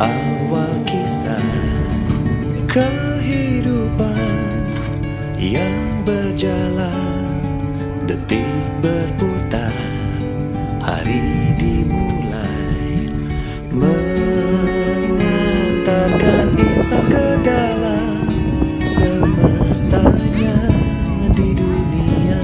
Awal kisah kehidupan yang berjalan, detik berputar, hari dimulai, mengantarkan insan ke dalam semestanya di dunia.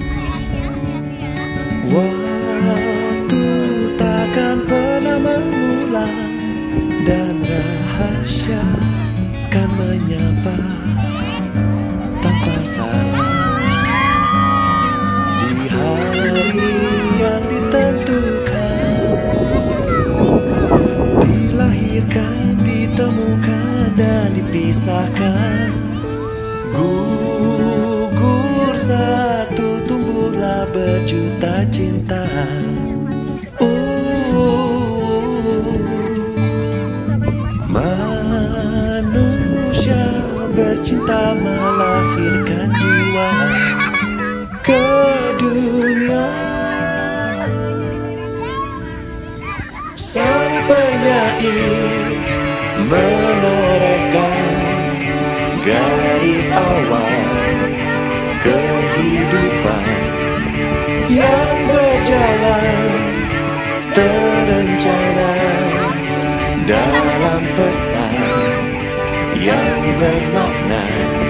Waktu takkan pernah mengulang, dan rahasia kan menyapa tanpa salah. Di hari yang ditentukan, dilahirkan, ditemukan, dan dipisahkan. Gugur satu, tumbuhlah berjuta cinta. Manusia bercinta melahirkan jiwa ke dunia. Sang penyair menorehkan garis awal kehidupan yang berjalan terencana dalam pesan yang bermakna,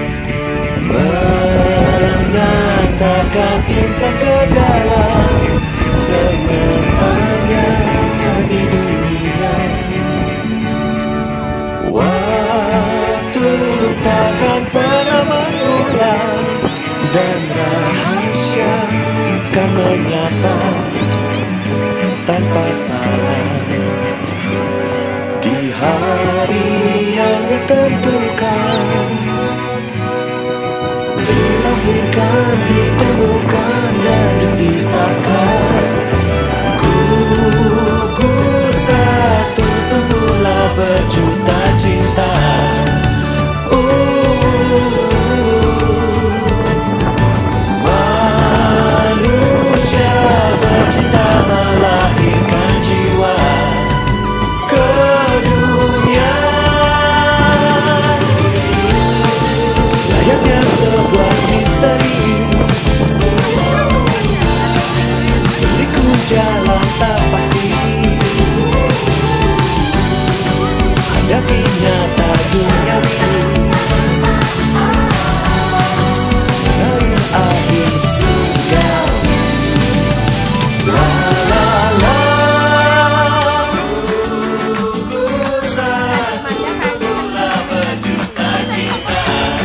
mengantarkan insan ke dalam semestanya di dunia. Waktu takkan pernah mengulang, dan rahasia kan menyapa tanpa salah. Di hari yang ditentukan, dilahirkan, ditemukan, dan dipisahkan. Gugur satu, tumbuhlah berjuta cinta. Manusia bercinta melahirkan jiwa ke dunia. Layaknya sebuah misteri, berliku jalan tak pasti, hadapinya tak duniawi, meraih akhir surgawi. La la la. Gugur satu, tumbuhlah berjuta cinta.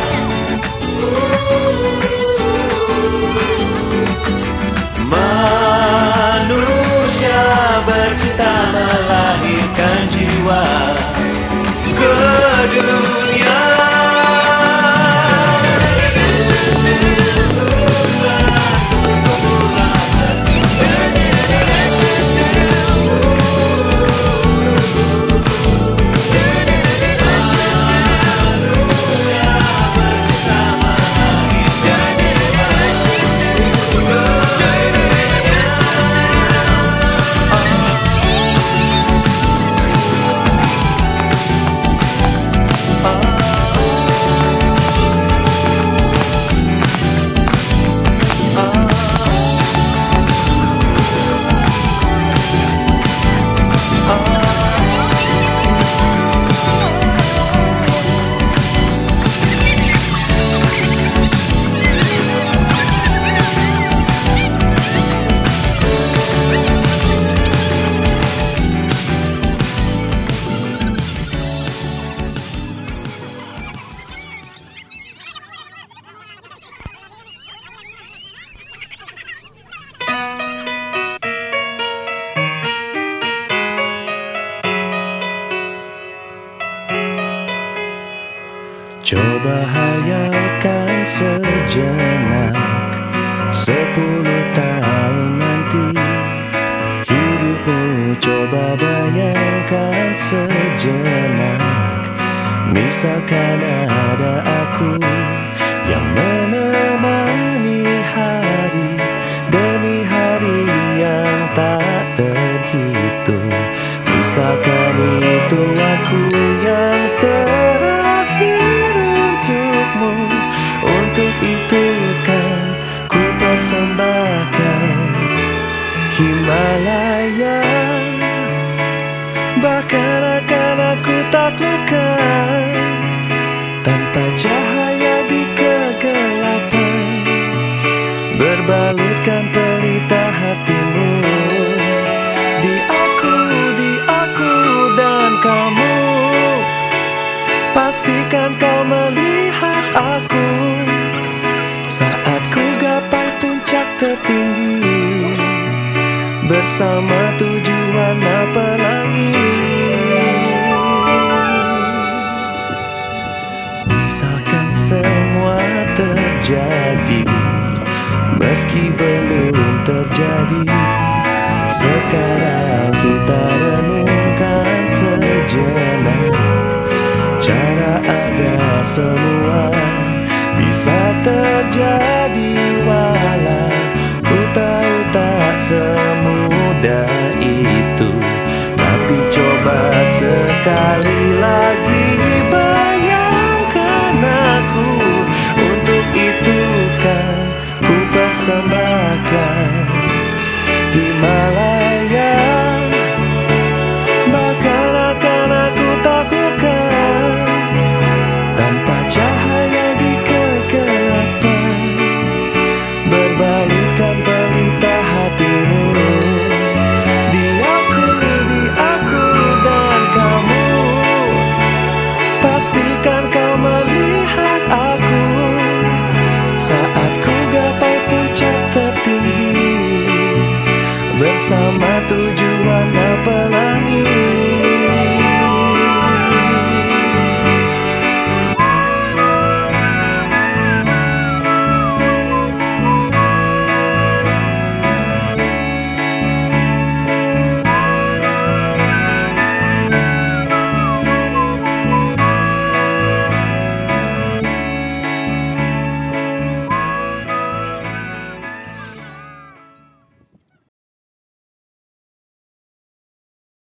Manusia bercinta melahirkan jiwa ke dunia. Coba hayalkan sejenak 10 tahun nanti hidupmu. Coba bayangkan sejenak, misalkan ada aku yang menemani hari demi hari yang tak terhitung. Misalkan itu aku Himalaya, bahkan akan aku taklukkan tanpa cahaya di kegelapan. Berbalutkan pelita hatimu di aku dan kamu. Pastikan kau melihat aku saat ku gapai puncak tertinggi bersama 7 warna pelangi. Misalkan semua terjadi meski belum terjadi, sekarang kita renungkan sejenak cara agar semua bisa terjadi. Walau ku tahu tak semudah itu, tapi coba sekali lagi bayangkan aku. Untuk itu kan ku persembahkan Himalaya, bahkan akan aku taklukkan tanpa cahaya di kegelapan. Berbalutkan pelita hatimu di aku dan kamu. Pastikan kau melihat aku saat ku gapai puncak tertinggi bersama